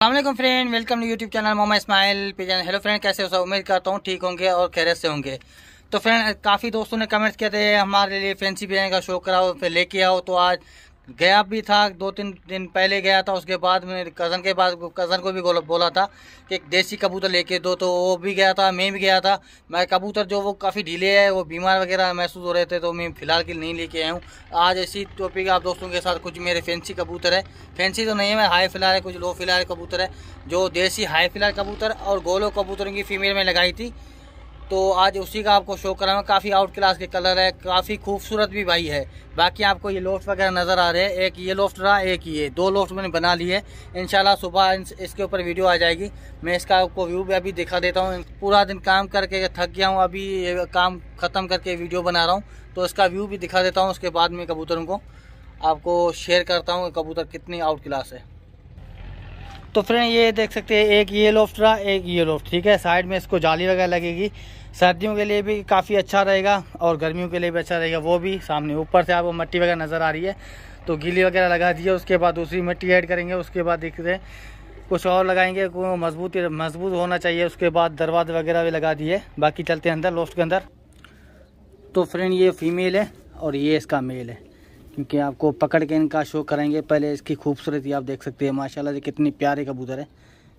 अस्सलाम friend, welcome to YouTube channel Mohammad Ismail pigeon. Hello friend, कैसे हो सब? उम्मीद करता हूँ ठीक होंगे और खैरियत से होंगे। तो फ्रेंड, काफ़ी दोस्तों ने कमेंट्स किए थे हमारे लिए फैंसी पिजन का शो कराओ, फिर लेके आओ। तो आज गया भी था, 2-3 दिन पहले गया था। उसके बाद मेरे कज़न को भी बोला था कि एक देसी कबूतर लेके दो, तो वो भी गया था, मैं भी गया था। मैं कबूतर जो वो काफ़ी ढीले है, वो बीमार वगैरह महसूस हो रहे थे, तो मैं फ़िलहाल के नहीं लेके आया हूँ। आज ऐसी टॉपिक आप दोस्तों के साथ कुछ मेरे फैंसी कबूतर है, फैंसी तो नहीं है, मैं हाई फिलहाल है, कुछ लो फिलहाल कबूतर है, जो देसी हाई फिलहाल कबूतर और गोलो कबूतरों की फीमेल में लगाई थी। तो आज उसी का आपको शो कराऊंगा। काफ़ी आउट क्लास के कलर है, काफ़ी खूबसूरत भी भाई है। बाकी आपको ये लोफ्ट वगैरह नज़र आ रहे हैं, एक ये लोफ्ट रहा, एक ये, 2 लोफ्ट मैंने बना लिए। इंशाल्लाह सुबह इसके ऊपर वीडियो आ जाएगी। मैं इसका आपको व्यू भी अभी दिखा देता हूँ। पूरा दिन काम करके थक गया हूँ, अभी काम ख़त्म करके वीडियो बना रहा हूँ, तो इसका व्यू भी दिखा देता हूँ। उसके बाद में कबूतरों को आपको शेयर करता हूँ कबूतर कितनी आउट क्लास है। तो फ्रेंड, ये देख सकते हैं, एक ये लोफ्ट रहा, एक ये लोफ्ट, ठीक है। साइड में इसको जाली वगैरह लगेगी, सर्दियों के लिए भी काफ़ी अच्छा रहेगा और गर्मियों के लिए भी अच्छा रहेगा। वो भी सामने ऊपर से आपको मिट्टी वगैरह नज़र आ रही है, तो गीली वगैरह लगा दी है। उसके बाद दूसरी मिट्टी ऐड करेंगे, उसके बाद दिख रहे कुछ और लगाएंगे, मजबूत होना चाहिए। उसके बाद दरवाजे वगैरह भी लगा दिए। बाकी चलते हैं अंदर, लोफ्ट के अंदर। तो फ्रेंड, ये फीमेल है और ये इसका मेल है, क्योंकि आपको पकड़ के इनका शो करेंगे। पहले इसकी खूबसूरती आप देख सकते हैं, माशाल्लाह से कितनी प्यारे कबूतर है,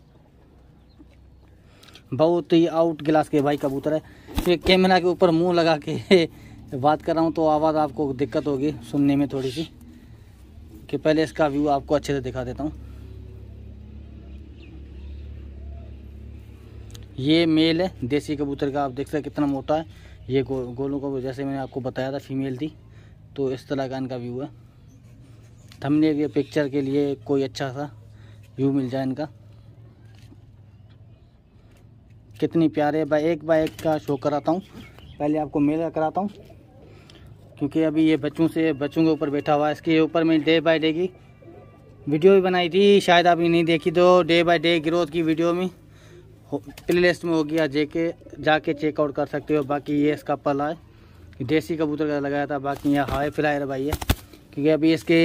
बहुत ही आउट क्लास के भाई कबूतर है। फिर कैमरा के ऊपर मुंह लगा के बात कर रहा हूँ, तो आवाज़ आपको दिक्कत होगी सुनने में थोड़ी सी, कि पहले इसका व्यू आपको अच्छे से दिखा देता हूँ। ये मेल है देसी कबूतर का, आप देख सकते कितना मोटा है। ये गोलों को जैसे मैंने आपको बताया था फीमेल थी, तो इस तरह का इनका व्यू है। थंबनेल के पिक्चर के लिए कोई अच्छा सा व्यू मिल जाए इनका। कितनी प्यारे बाय एक का शो कराता हूँ। पहले आपको मेल का कराता हूँ, क्योंकि अभी ये बच्चों के ऊपर बैठा हुआ है। इसके ऊपर मैं डे बाय डे की वीडियो भी बनाई थी, शायद आपने नहीं देखी, तो डे बाय डे ग्रोथ की वीडियो में प्ले लिस्ट में होगी, जाके चेकआउट कर सकते हो। बाकी ये इसका पला है, देसी कबूतर का लगाया था। बाकी यहाँ हाई फ्लायर भाई है, क्योंकि अभी इसके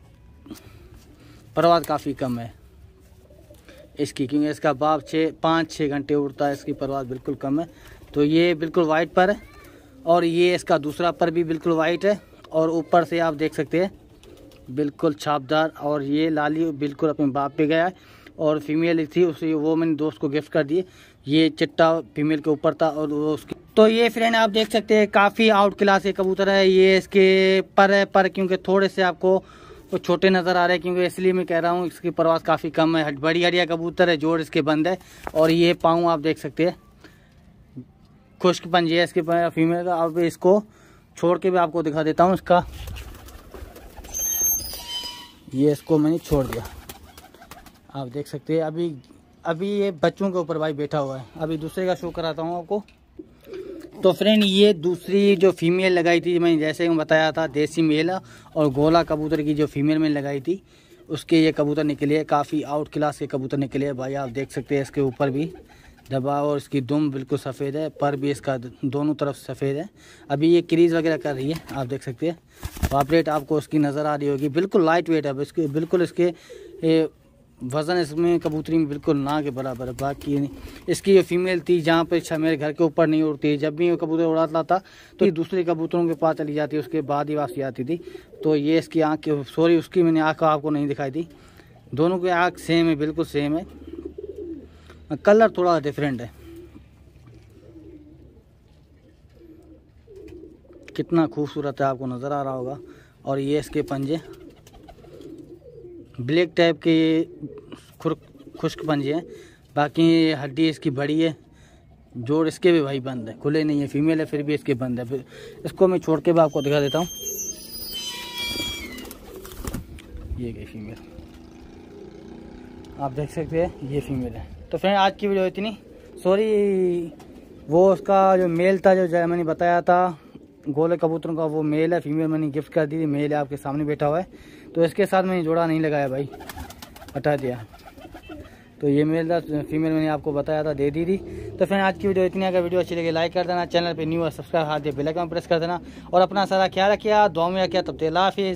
परवाज़ काफ़ी कम है इसकी, क्योंकि इसका बाप 5-6 घंटे उड़ता है, इसकी परवाज़ बिल्कुल कम है। तो ये बिल्कुल वाइट पर है, और ये इसका दूसरा पर भी बिल्कुल वाइट है, और ऊपर से आप देख सकते हैं बिल्कुल छापदार। और ये लाली बिल्कुल अपने बाप पे गया है, और फीमेल थी उसे वो मैंने दोस्त को गिफ्ट कर दिए। ये चिट्टा फीमेल के ऊपर था और वो उसकी। तो ये फ्रेंड आप देख सकते हैं काफ़ी आउट क्लास के कबूतर है। ये इसके पर क्योंकि थोड़े से आपको वो छोटे नज़र आ रहे हैं, क्योंकि इसलिए मैं कह रहा हूँ इसकी परवाज़ काफ़ी कम है। बड़ी हड़िया कबूतर है, जोड़ इसके बंद है। और ये पाँव आप देख सकते हैं, खुश्क पंजे है इसके फीमेल का। अब इसको छोड़ के भी आपको दिखा देता हूँ इसका। ये इसको मैंने छोड़ दिया, आप देख सकते हैं। अभी ये बच्चों के ऊपर भाई बैठा हुआ है। अभी दूसरे का शो कराता हूँ आपको। तो फ्रेंड, ये दूसरी जो फीमेल लगाई थी, मैंने जैसे मैं बताया था, देसी मेल और गोला कबूतर की जो फीमेल मैंने लगाई थी, उसके ये कबूतर निकले, काफ़ी आउट क्लास के कबूतर निकले भाई। आप देख सकते हैं इसके ऊपर भी दबा, और इसकी दुम बिल्कुल सफ़ेद है, पर भी इसका दोनों तरफ सफ़ेद है। अभी ये क्रीज वगैरह कर रही है, आप देख सकते हैं। पाप रेट आपको उसकी नज़र आ रही होगी, बिल्कुल लाइट वेट है इसके, बिल्कुल इसके वज़न इसमें कबूतरी में बिल्कुल ना के बराबर है। बाकी इसकी जो फीमेल थी, जहाँ पे मेरे घर के ऊपर नहीं उड़ती, जब भी वो कबूतर उड़ाता था तो ये दूसरे कबूतरों के पास चली जाती, उसके बाद ही वापसी आती थी। तो ये इसकी आँख, सॉरी उसकी मैंने आँख आपको नहीं दिखाई थी। दोनों की आँख सेम है, बिल्कुल सेम है, कलर थोड़ा डिफरेंट है। कितना खूबसूरत है, आपको नज़र आ रहा होगा। और ये इसके पंजे ब्लैक टाइप के खुश्क पंजे हैं। बाकी हड्डी इसकी बड़ी है, जोड़ इसके भी भाई बंद है, खुले नहीं है। फीमेल है फिर भी इसके बंद है। फिर इसको मैं छोड़ के भी आपको दिखा देता हूँ। ये गई फीमेल, आप देख सकते हैं, ये फीमेल है। तो फ्रेंड, आज की वीडियो इतनी। सॉरी, वो उसका जो मेल था, जो मैंने बताया था गोले कबूतरों का, वो मेल है। फीमेल मैंने गिफ्ट कर दी थी, मेल है आपके सामने बैठा हुआ है। तो इसके साथ मैंने जोड़ा नहीं लगाया भाई, हटा दिया। तो ये मेल था, फीमेल मैंने आपको बताया था, दे दी थी। तो फ्रेंड, आज की वीडियो इतनी। अगर वीडियो अच्छी लगे लाइक कर देना, चैनल पे न्यू है सब्सक्राइब हाथ दे बेल आइकन प्रेस कर देना, और अपना सारा ख्याल रखिए, दुआ में रखिए। तब तक अल्लाह हाफिज़।